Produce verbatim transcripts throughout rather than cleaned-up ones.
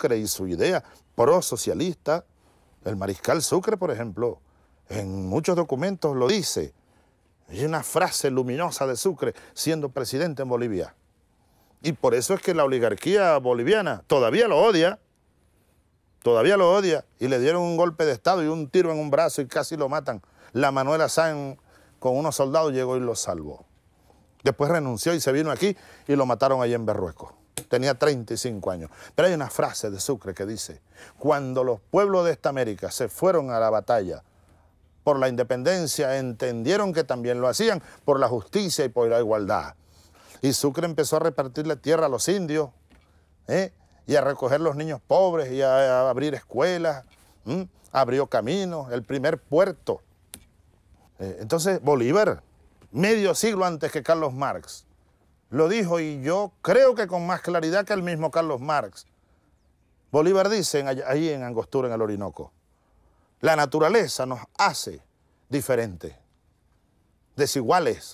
Sucre y su idea pro-socialista. El mariscal Sucre, por ejemplo, en muchos documentos lo dice. Hay una frase luminosa de Sucre siendo presidente en Bolivia. Y por eso es que la oligarquía boliviana todavía lo odia, todavía lo odia, y le dieron un golpe de Estado y un tiro en un brazo y casi lo matan. La Manuela Sáenz con unos soldados llegó y lo salvó. Después renunció y se vino aquí y lo mataron allá en Berrueco. Tenía treinta y cinco años. Pero hay una frase de Sucre que dice: cuando los pueblos de esta América se fueron a la batalla por la independencia, entendieron que también lo hacían por la justicia y por la igualdad. Y Sucre empezó a repartirle tierra a los indios, ¿eh? y a recoger los niños pobres y a, a abrir escuelas, ¿m? abrió caminos, el primer puerto. Eh, entonces Bolívar, medio siglo antes que Carlos Marx, lo dijo, y yo creo que con más claridad que el mismo Carlos Marx. Bolívar dice en, ahí en Angostura, en el Orinoco: la naturaleza nos hace diferentes, desiguales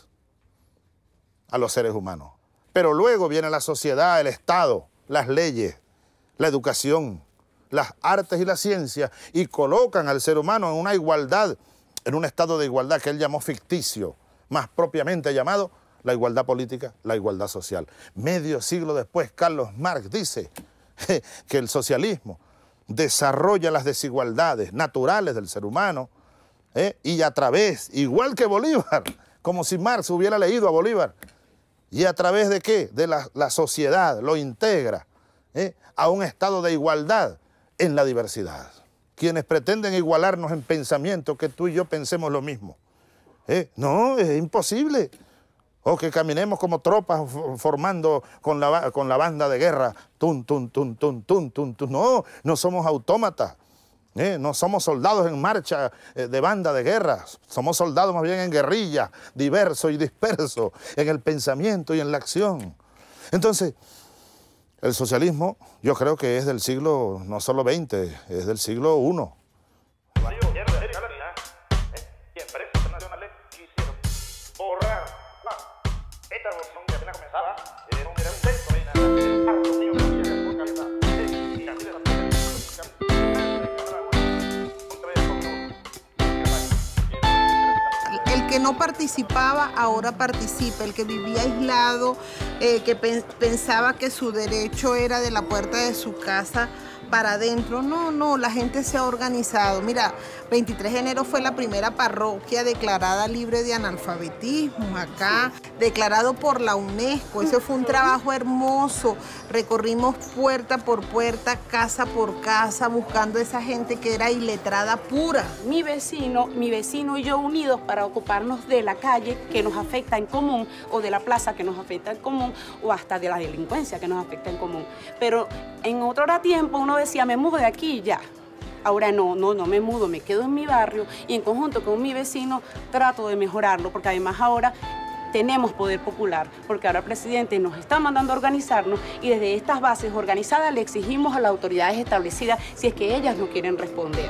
a los seres humanos. Pero luego viene la sociedad, el Estado, las leyes, la educación, las artes y la ciencia, y colocan al ser humano en una igualdad, en un estado de igualdad que él llamó ficticio, más propiamente llamado la igualdad política, la igualdad social. Medio siglo después, Carlos Marx dice que el socialismo desarrolla las desigualdades naturales del ser humano, ¿eh? y a través, igual que Bolívar, como si Marx hubiera leído a Bolívar, y a través de qué, de la, la sociedad, lo integra ¿eh? a un estado de igualdad en la diversidad. Quienes pretenden igualarnos en pensamiento, que tú y yo pensemos lo mismo, ¿eh? no, es imposible. O que caminemos como tropas formando con la, con la banda de guerra, tun, tun, tun, tun, tun, tun, tun. No, no somos autómatas, ¿eh? no somos soldados en marcha eh, de banda de guerra, somos soldados más bien en guerrilla, diversos y dispersos, en el pensamiento y en la acción. Entonces, el socialismo yo creo que es del siglo, no solo veinte, es del siglo primero. El que no participaba ahora participa, el que vivía aislado, eh, que pe pensaba que su derecho era de la puerta de su casa para adentro. No, no, la gente se ha organizado. Mira, veintitrés de enero fue la primera parroquia declarada libre de analfabetismo acá, declarado por la UNESCO. Ese fue un trabajo hermoso. Recorrimos puerta por puerta, casa por casa, buscando a esa gente que era iletrada pura. Mi vecino, mi vecino y yo unidos para ocuparnos de la calle que nos afecta en común, o de la plaza que nos afecta en común, o hasta de la delincuencia que nos afecta en común. Pero en otro tiempo uno decía, me mudo de aquí y ya. Ahora no, no, no me mudo, me quedo en mi barrio y en conjunto con mi vecino trato de mejorarlo, porque además ahora tenemos poder popular, porque ahora el presidente nos está mandando a organizarnos y desde estas bases organizadas le exigimos a las autoridades establecidas si es que ellas no quieren responder.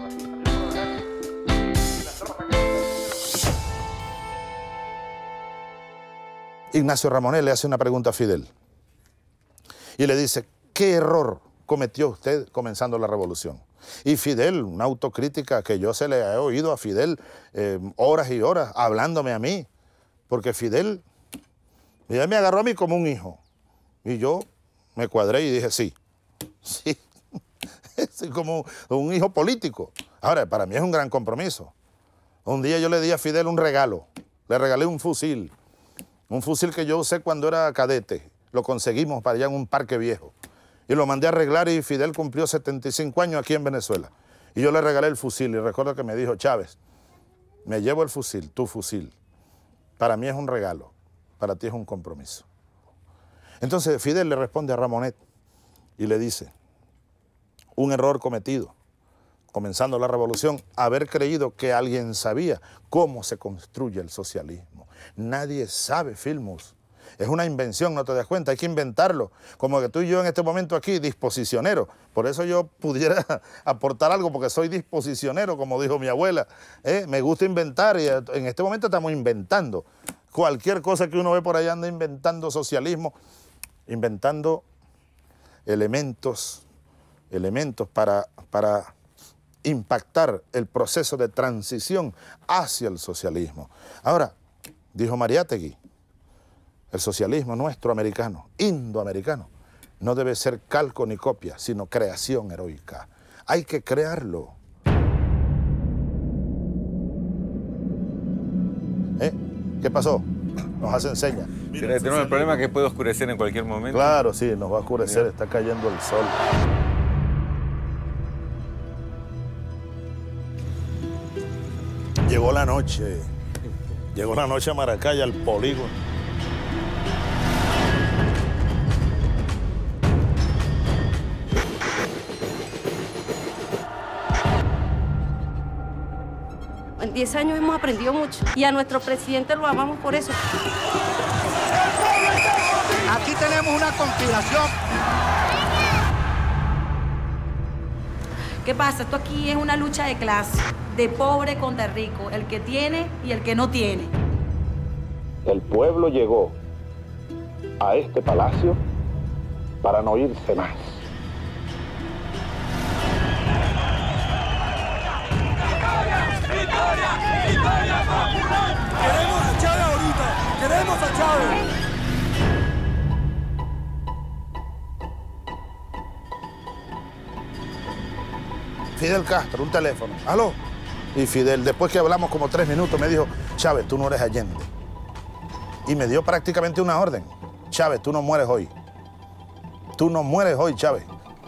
Ignacio Ramonet le hace una pregunta a Fidel y le dice: ¿qué error cometió usted comenzando la revolución? Y Fidel, una autocrítica que yo se le he oído a Fidel eh, horas y horas hablándome a mí, porque Fidel, Fidel me agarró a mí como un hijo y yo me cuadré y dije sí, sí, es como un hijo político. Ahora, para mí es un gran compromiso. Un día yo le di a Fidel un regalo, le regalé un fusil, un fusil que yo usé cuando era cadete, lo conseguimos para allá en un parque viejo. Y lo mandé a arreglar y Fidel cumplió setenta y cinco años aquí en Venezuela. Y yo le regalé el fusil y recuerdo que me dijo: Chávez, me llevo el fusil, tu fusil. Para mí es un regalo, para ti es un compromiso. Entonces Fidel le responde a Ramonet y le dice: un error cometido, comenzando la revolución, haber creído que alguien sabía cómo se construye el socialismo. Nadie sabe, Filmus. Es una invención, no te das cuenta, hay que inventarlo. Como que tú y yo en este momento aquí, disposicionero. Por eso yo pudiera aportar algo, porque soy disposicionero, como dijo mi abuela. ¿Eh? Me gusta inventar y en este momento estamos inventando. Cualquier cosa que uno ve por ahí anda inventando socialismo, inventando elementos elementos para, para impactar el proceso de transición hacia el socialismo. Ahora, dijo Mariátegui, el socialismo nuestro americano, indoamericano, no debe ser calco ni copia, sino creación heroica. Hay que crearlo. ¿Eh? ¿Qué pasó? Nos hacen señas. Mira, tenemos el problema que puede oscurecer en cualquier momento. Claro, sí, nos va a oscurecer, Mira. Está cayendo el sol. Llegó la noche, llegó la noche a Maracay, al polígono. En diez años hemos aprendido mucho y a nuestro presidente lo amamos por eso. Aquí tenemos una conspiración. ¿Qué pasa? Esto aquí es una lucha de clase, de pobre contra rico, el que tiene y el que no tiene. El pueblo llegó a este palacio para no irse más. Queremos a Chávez ahorita, queremos a Chávez. Fidel Castro, un teléfono. ¿Aló? Y Fidel, después que hablamos como tres minutos, me dijo, Chávez, tú no eres Allende. Y me dio prácticamente una orden. Chávez, tú no mueres hoy. Tú no mueres hoy, Chávez.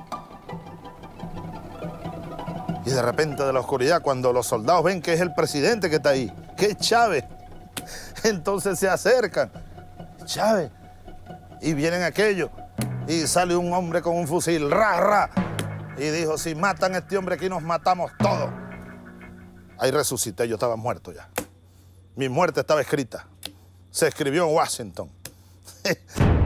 Y de repente de la oscuridad, cuando los soldados ven que es el presidente que está ahí, que es Chávez, entonces se acercan. Chávez. Y vienen aquellos. Y sale un hombre con un fusil. ¡Ra, ra! Y dijo, si matan a este hombre aquí nos matamos todos. Ahí resucité, yo estaba muerto ya. Mi muerte estaba escrita. Se escribió en Washington.